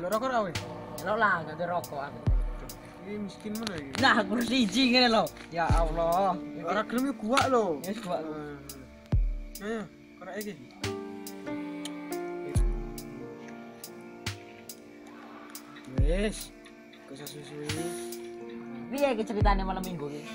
rokok ra weh. Lo lah gak ada rokok aku. Iki miskin mana iki? Nah, aku siji ngene lho. Ya Allah. Ora gelem gua lho. Wis gua. Ayo, korek iki. Wis. Kok susui. Piye iki ceritane malam Minggu iki?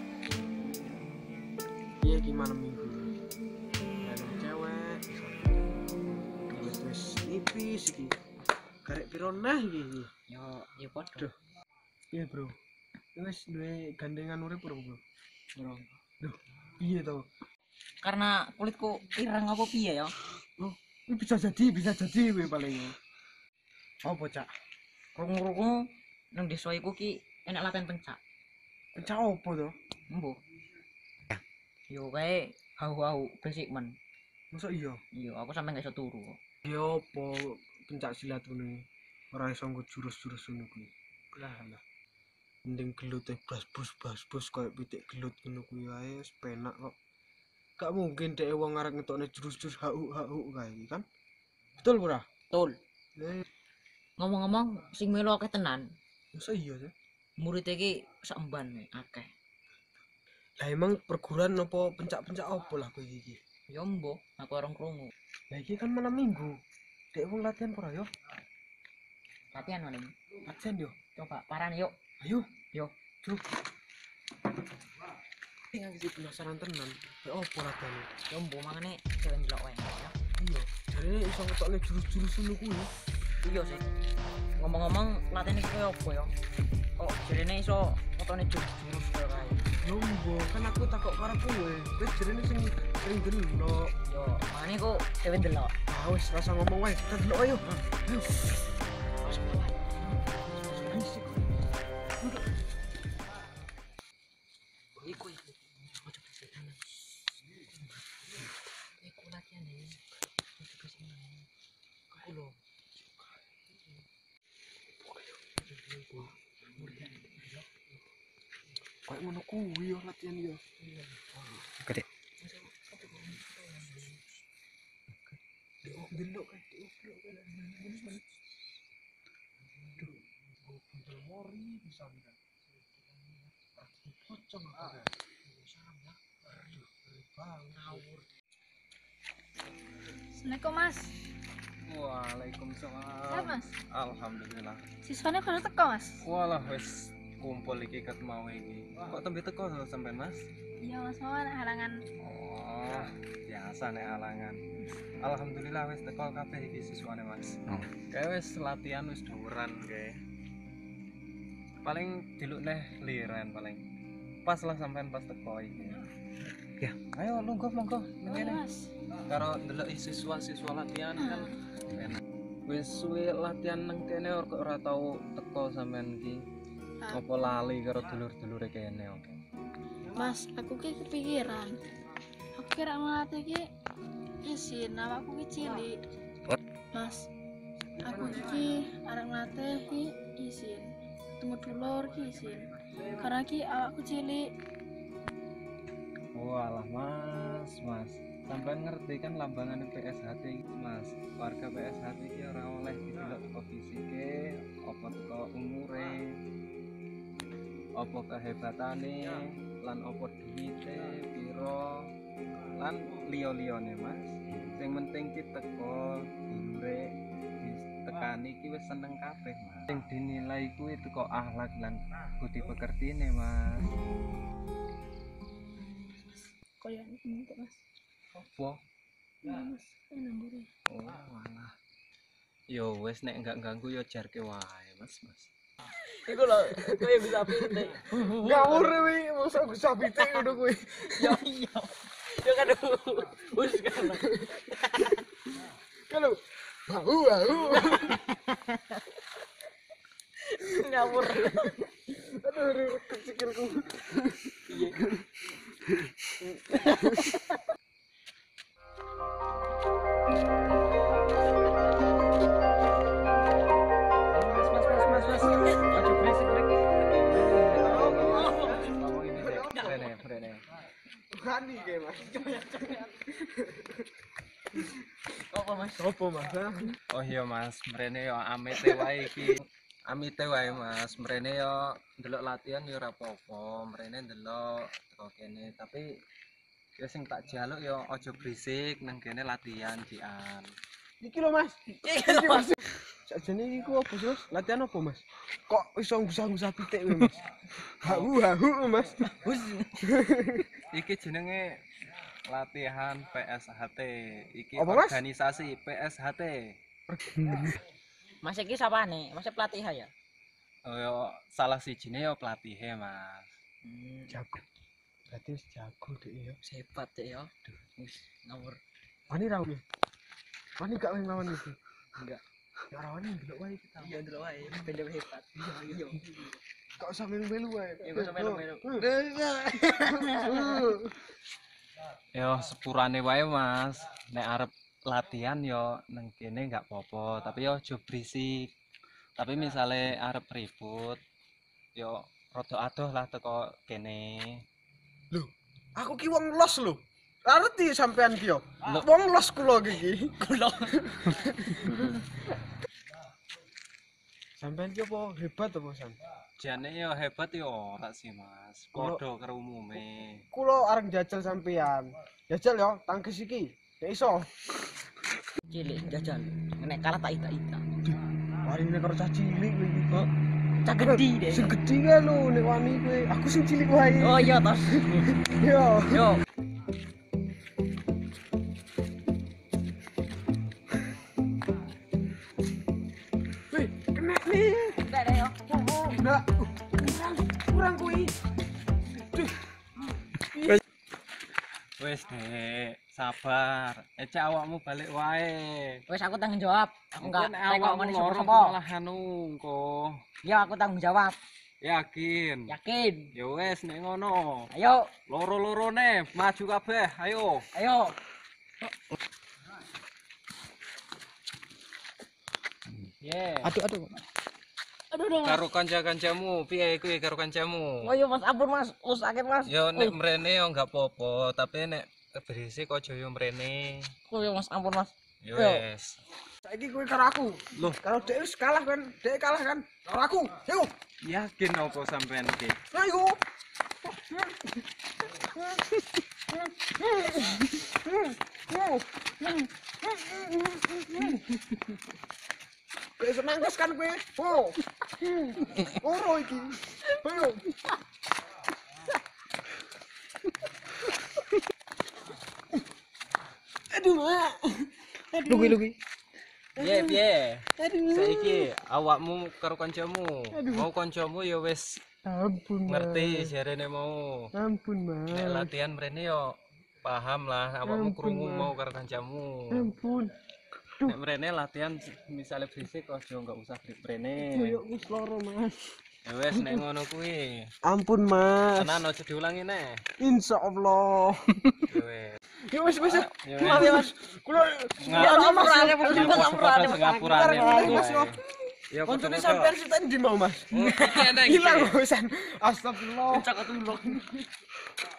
Iya gimana minggu? Ada cewek. Wis nipis iki. Karek piro nah iki? Yo padha. Iya, Bro. Wis duwe gandengan urip bro. Bro. Duh, piye to? Karena kulitku ireng apa piye ya? Oh, ini bisa jadi we paling. Apa, Cak? Krungu-krungu nang desa iku ki enak latihan pencak. Pencak opo to? Embo. Yo kae hau-hau berisik men. Masa iya? Iya, aku sampe gak iso turu. Ya opo pencak silat ngene. Ora iso nggo jurus-jurus ngono kuwi. Lah. Mending gelut bas-bus koyo pitik gelut ngono kuwi wae wis penak kok. Gak mungkin dhek wong arek ngetokne jurus-jurus hau kae kan. Betul ora? Betul. Ngomong-ngomong sing melu akeh tenan. Masa iya sih? Murid iki sak emban akeh. Lah emang perguruan apa pencak-pencak opo lah kowe iki? Ya mbok, aku orang krungu. Lah iki kan malam Minggu. Dhek wong latihan ora yo? Latihan maning. Latihan yo. Coba paran yuk. Ayo, Yo. cuk. Aku sih penasaran tenan. Kayak opo latihan? Ya mbok mangane jalan delok wae ya. Iya, jarene iso ngetokne jurus-jurus ngono kuwi. Iya sih. Ngomong-ngomong latihan iki koyo apa ya? Kok jarene iso ngotone jurus koyo kae. Yo mbo, kan aku takok karo kowe. Kowe jarene sing sering delok. Yo, mangane kok dhewe delok. Ah wis rasa ngomong wae, kita delok ayo. Ayo. Iku. Ojo kesetanan. Iku latihan iki. Ojo kesetanan. Aku lho. Kayak ngono kuwi yo latihan yo. Gede. Delok kae. Duh, mori bisa kan. Pocong apa? Sama. Aduh, bang ngawur. Assalamualaikum Mas. Waalaikumsalam. Sehat Mas? Alhamdulillah. Siswanya pada teko Mas? Walah wis kumpul iki ket mau iki. Kok tembe teko sampean Mas? Iya Mas, mau ada halangan. Oh, biasa nek alangan. Alhamdulillah wis teko kabeh iki siswane Mas. Kayak wis latihan wis dhuwuran kae. Paling diluk neh liren paling. Pas lah sampean pas teko iki. Ya, ayo monggo Oh ngene. Mas. Karo ndelok siswa-siswa latihan kan enak. Wis suwe latihan nang kene ora tau teko sampean iki. Apa lali karo dulur-dulure kene opo? Mas, aku ki kepikiran. Aku kira ngelatih ki isin, awakku ki cilik. Mas, aku ki arek ngelatih ki isin. Temu dulur ki isin. Karena ki awakku cilik. Walah Mas. Sampean ngerti kan lambangan PSHT iki Mas. Warga PSHT iki ora oleh didelok teko fisike, apa teko umure, apa kehebatane, lan apa duwite, piro, lan liya-liyane Mas. Sing penting ki teko dulure ditekani ki wis seneng kabeh Mas. Sing dinilai kuwi teko akhlak lan budi pekertine Mas. Kaya ini Mas. Apa? Iya Mas, enak dulu. Oh, alah. Yo wes nek enggak ganggu yo jarke wae, Mas. Iku lho, kowe bisa pitik. Ngawur kuwi, mosok aku sabite ngono kuwi. Ya iya. Ya kan wis kan. Kalau bau. Ngawur. Aduh, sikilku. Iya. Mas. Aduh berisik. Kamu ini deh. Rene. Berani kayak Mas. Apa Mas? Sopo Mas? Oh iya Mas, mrene yo amete wae iki. Amite wae Mas, mrene yo ndelok latihan yo ora apa-apa, mrene ndelok teko kene, tapi ya sing tak jaluk yo aja berisik nang kene latihan jian. Iki lho Mas. Iki Mas. Sakjane iku apa sih Mas? Latihan apa Mas? Kok iso ngusah-ngusah pitik kowe Mas? Hahu Mas. Iki jenenge latihan PSHT. Iki Apa, Mas? organisasi PSHT. Mas iki sapane? Mas pelatih ya? Oh yo salah sijine yo pelatihnya Mas. Jago. Berarti wis jago dek ya. Hebat deh ya. Wis ngawur. Wani ra kowe. Wani gak wong lawan iki. Enggak. Ya ora wani ndelok wae kita. Iya ndelok wae, benda hebat. Iya. Kok usah melu-melu wae. Iya, gak usah melu-melu. Yo sepurane wae Mas. Nek arep latihan yo nang kene nggak apa-apa, tapi yo aja berisik. Tapi misale arep ribut yo rada adoh lah teko kene. Aku ki wong los lho. Ngerti sampean ki yo. Lho. Wong los kula iki. Kula. Sampean ki apa hebat apa San? Jane yo hebat yo ora sih Mas. Padha karo umume. Kula areng jajal sampean. Jajal yo tangkis iki. Nek iso. Cilik jajal. Nek kalah tak ita-ita. Warine karo cah cilik kowe iki. Cak gede deh. Sing gedhi kae lho nek wani kowe. Aku sing cilik wae. Oh iya tos. Yo. Yo. Wih, kena nih. Enggak deh yo. Enggak. Kurang kuwi. Wes Dek, sabar. Ecek awakmu balik wae. Wes aku tanggung jawab. Aku enggak Nek tengok awakmu ngene loro sapa. malah anu engko. Ya aku tanggung jawab. Yakin. Yakin. Ya wes nek ngono. Ayo, Loro-lorone maju kabeh. Ayo. ayo. Yeah. Aduh. Aduh dong. Mas. Karo kanca-kancamu, piye kuwi karo kancamu? Oh iya Mas, ampun Mas. Sakit Mas. Yo nek mrene yo enggak apa-apa, tapi nek berisik aja yo mrene. Oh iya Mas, ampun Mas. Yo Yo. wes. Saiki kowe karo aku. Loh, Kalau dhek wis kalah kan, dhek kalah kan. Karo aku. Yo. yakin apa sampean iki? Ayo. Kowe seneng wis kan kowe? Oh. Oro iki. Ayo. Aduh, Mak. Lugi. Piye piye? Aduh. Saiki awakmu karo kancamu, mau kancamu ya wis Ampun, Mas. ngerti jarene mau. Ampun, Mas. Nek latihan mrene yo paham lah awakmu Ampun, krungu Mas. mau karo kancamu. Ampun. Nek mrene latihan misale berisik aja enggak usah mrene. Koyok wis loro, Mas. Ya wes nek ngono kuwi. Ampun, Mas. Tenan aja diulangi nek. Insyaallah. Ya wes. Ya wis wis. Ya Maaf ya, Mas. Kula Ngapurane, ngapurane. Mas. Ya Koncone sampean sing ndi mau, Mas? Iki enak. Hilang wisan. Astagfirullah. Cak tulung.